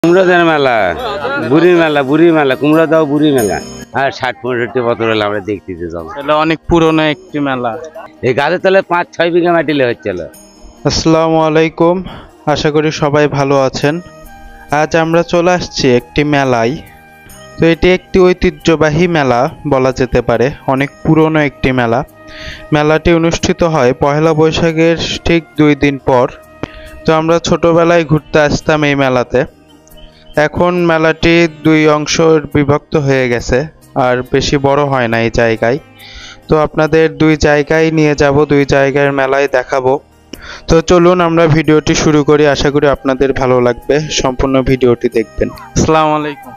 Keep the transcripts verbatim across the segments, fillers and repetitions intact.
কুমড়াদের মেলা, বুড়ি মেলা, বুড়ি মেলা, কুমড়া দাও বুড়ি মেলা। আর ষাট পঁয়ষট্টি বছর হলে আমরা দেখতেছি যাবো। এটা অনেক পুরনো একটি মেলা। এই গাছের তলে পাঁচ ছয় বিঘা মাটি হচ্ছিল। আসসালামু আলাইকুম, আশা করি সবাই ভালো আছেন। আজ আমরা চলে আসছি একটি মেলায়। তো এটি একটি ঐতিহ্যবাহী মেলা বলা যেতে পারে, অনেক পুরনো একটি মেলা। মেলাটি অনুষ্ঠিত হয় পহেলা বৈশাখের ঠিক দুই দিন পর। তো আমরা ছোটবেলায় ঘুরতে আসতাম এই মেলাতে। এখন মেলাটি দুই অংশ বিভক্ত হয়ে গেছে, আর বেশি বড় হয় না এই জায়গায়। তো আপনাদের দুই জায়গায় নিয়ে যাব, দুই জায়গার মেলায় দেখাবো। তো চলুন আমরা ভিডিওটি শুরু করি, আশা করি আপনাদের ভালো লাগবে, সম্পূর্ণ ভিডিওটি দেখবেন। আসসালামু আলাইকুম।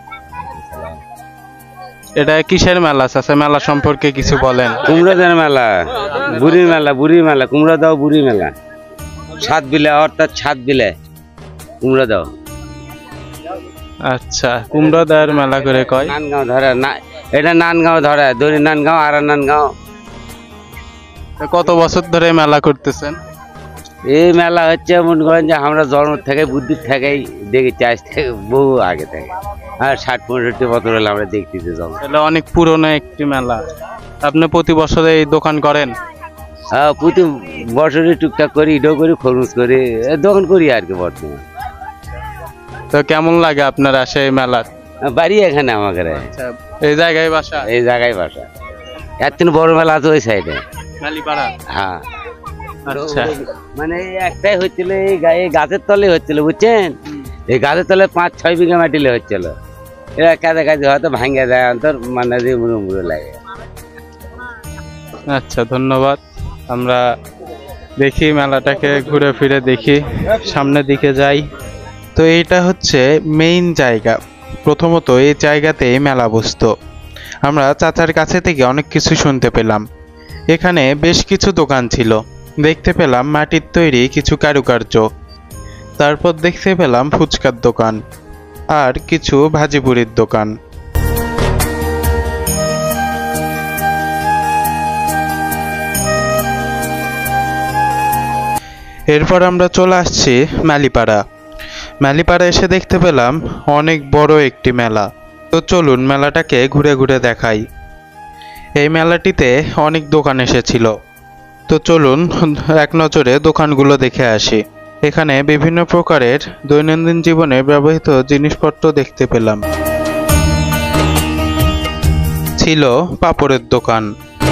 এটা কিসের মেলা চাচা? মেলা সম্পর্কে কিছু বলেন। কুমড়াদের মেলা, বুড়ি মেলা, বুড়ি মেলা, কুমড়া দাও বুড়ি মেলা। সাত বিলে অর্থাৎ সাত বিলে কুমড়া দাও। আচ্ছা, কুমড়া দেওয়ার মেলা করে কয়। নানগাঁও ধরে না, এটা নানগাঁও ধরে, দড়ি নানগাঁও আর নানগাঁও। কত বছর ধরে মেলা করতেছেন? এই মেলা হচ্ছে মনে করেন যে আমরা জন্ম থেকে বুদ্ধির থেকেই দেখেছি, আজ থেকে বহু আগে থেকে। আর ষাট পঁয়ষট্টি বছর হলে আমরা দেখতেছি যাবো। এটা অনেক পুরনো একটি মেলা। আপনি প্রতি বছরে এই দোকান করেন? হ্যাঁ, প্রতি বছরে টুকটাক করি, ইডো করি, খরচ করি, দোকান করি আর কি বর্তমান। তো কেমন লাগে আপনার আসে এই মেলা? বাড়ি এখানে আমাকে, এই জায়গায় বাসা? এই জায়গায় বাসা। এত বড় মেলা আছে ওই সাইডে, মালিপাড়া। হ্যাঁ। আচ্ছা, মানে একটাই হচ্ছিল, এই গাছের তলে হচ্ছিল, বুঝছেন? এই গাছের তলে পাঁচ ছয় বিঘা মাটিলে হচ্ছিল। এরা কাজে কাজে হয়তো ভাঙ্গে দেয়, অন্তর মানে যে মুড়ো মুড়ো লাগে। আচ্ছা, ধন্যবাদ। আমরা দেখি মেলাটাকে ঘুরে ফিরে দেখি, সামনের দিকে যাই। তো এইটা হচ্ছে মেইন জায়গা। প্রথমত এই জায়গাতেই মেলা বসতো। আমরা চাচার কাছে থেকে অনেক কিছু শুনতে পেলাম। এখানে বেশ কিছু দোকান ছিল। দেখতে পেলাম মাটির তৈরি কিছু কারুকার্য। তারপর দেখতে পেলাম ফুচকার দোকান আর কিছু ভাজিপুরির দোকান। এরপর আমরা চলে আসছি মালিপাড়া। মালিপাড়া এসে দেখতে পেলাম অনেক বড় একটি মেলা। তো চলুন মেলাটাকে ঘুরে ঘুরে দেখাই। এই মেলাটিতে অনেক দোকান এসেছিল। তো চলুন এক নজরে দোকানগুলো দেখে আসি। এখানে বিভিন্ন প্রকারের দৈনন্দিন জীবনে ব্যবহৃত জিনিসপত্র দেখতে পেলাম। ছিল পাপড়ের দোকান,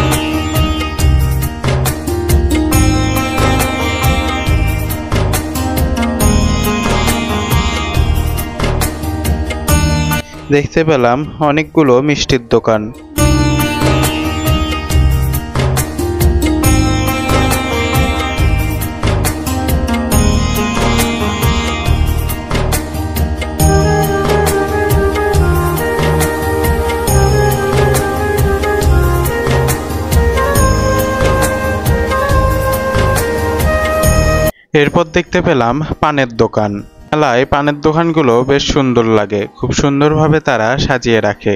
দেখতে পেলাম অনেকগুলো মিষ্টির দোকান। এরপর দেখতে পেলাম পানের দোকান। মেলায় পানের দোকানগুলো বেশ সুন্দর লাগে, খুব সুন্দরভাবে তারা সাজিয়ে রাখে।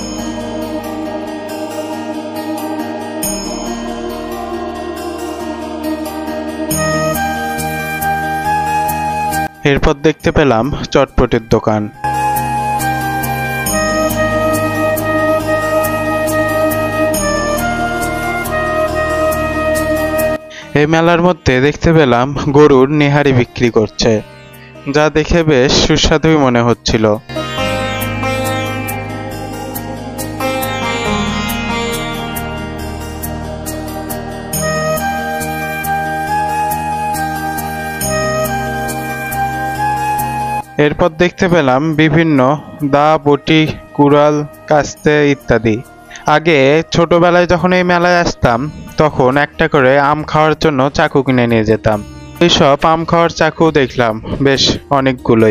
এরপর দেখতে পেলাম চটপটির দোকান। এই মেলার মধ্যে দেখতে পেলাম গরুর নেহারি বিক্রি করছে, যা দেখে বেশ সুস্বাদুই মনে হচ্ছিল। এরপর দেখতে পেলাম বিভিন্ন দা, বটি, কুড়াল, কাস্তে ইত্যাদি। আগে ছোটবেলায় যখন এই মেলায় আসতাম তখন একটা করে আম খাওয়ার জন্য চাকু কিনে নিয়ে যেতাম। এইসব আম খাওয়ার চাকু দেখলাম বেশ অনেকগুলোই।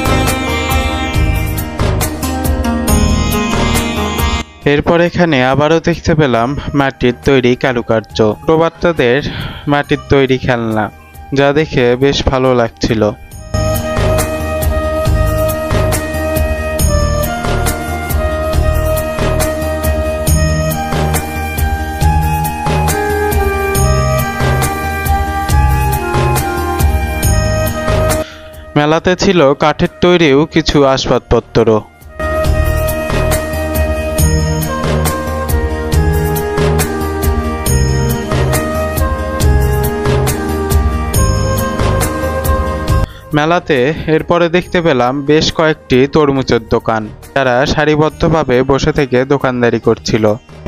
এরপর এখানে আবারও দেখতে পেলাম মাটির তৈরি কারুকার্য, ছোট বাচ্চাদের মাটির তৈরি খেলনা, যা দেখে বেশ ভালো লাগছিল। মেলাতে ছিল কাঠের তৈরিও কিছু আসবাবপত্র। মেলাতে এরপরে দেখতে পেলাম বেশ কয়েকটি তরমুজের দোকান, যারা সারিবদ্ধভাবে বসে থেকে দোকানদারি করছিল।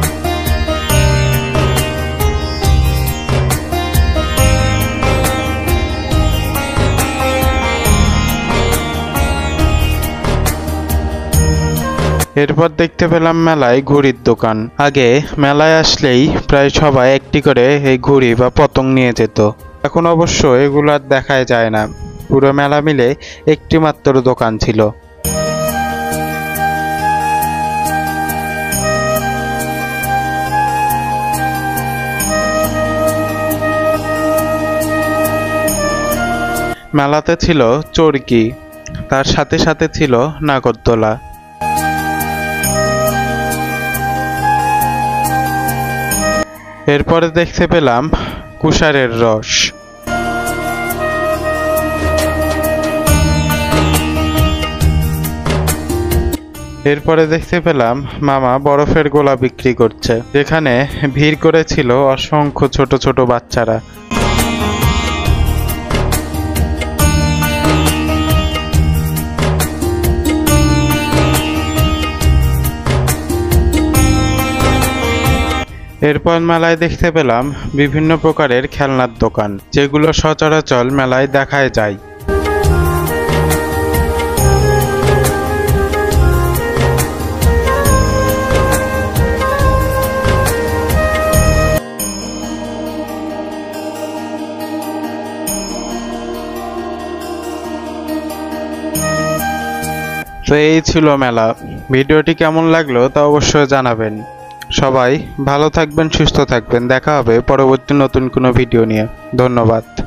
এরপর দেখতে পেলাম মেলায় ঘুড়ির দোকান। আগে মেলায় আসলেই প্রায় সবাই একটি করে এই ঘুড়ি বা পতং নিয়ে যেত, এখন অবশ্য এগুলো আর দেখাই যায় না। পুরো মেলা মিলে একটি মাত্র দোকান ছিল। মেলাতে ছিল চরকি, তার সাথে সাথে ছিল নাগরদোলা। এরপরে দেখতে পেলাম কুশারের রস। এরপরে দেখতে পেলাম মামা বরফের গোলা বিক্রি করছে, যেখানে ভিড় করেছিল অসংখ্য ছোট ছোট বাচ্চারা। এরপর মেলায় দেখতে পেলাম বিভিন্ন প্রকারের খেলনার দোকান, যেগুলো সচরাচর মেলায় দেখায় যায়। তো এই ছিল মেলা। ভিডিওটি কেমন লাগলো তা অবশ্যই জানাবেন। সবাই ভালো থাকবেন, সুস্থ থাকবেন। দেখা হবে পরবর্তী নতুন কোনো ভিডিও নিয়ে। ধন্যবাদ।